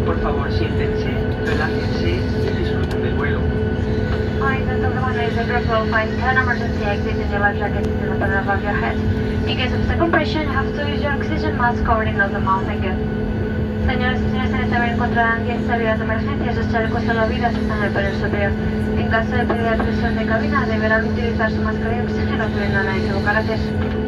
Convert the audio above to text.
Por favor, siéntense, relájense y disfruten del vuelo. Hi, this is Oklahoma is a group will find 10 emergency exits in your life jacket in the bottom above your head. In case of compression, you have to use your oxygen mask covering nose and mouth. Thank you. Señoras y señores, en esta vez encontrarán 10 salidas de emergencia. Sus chalecos salvavidas están en el panel superior. En caso de pérdida de presión de cabina, deberán utilizar su máscara de oxígeno, subiendo a la Gracias.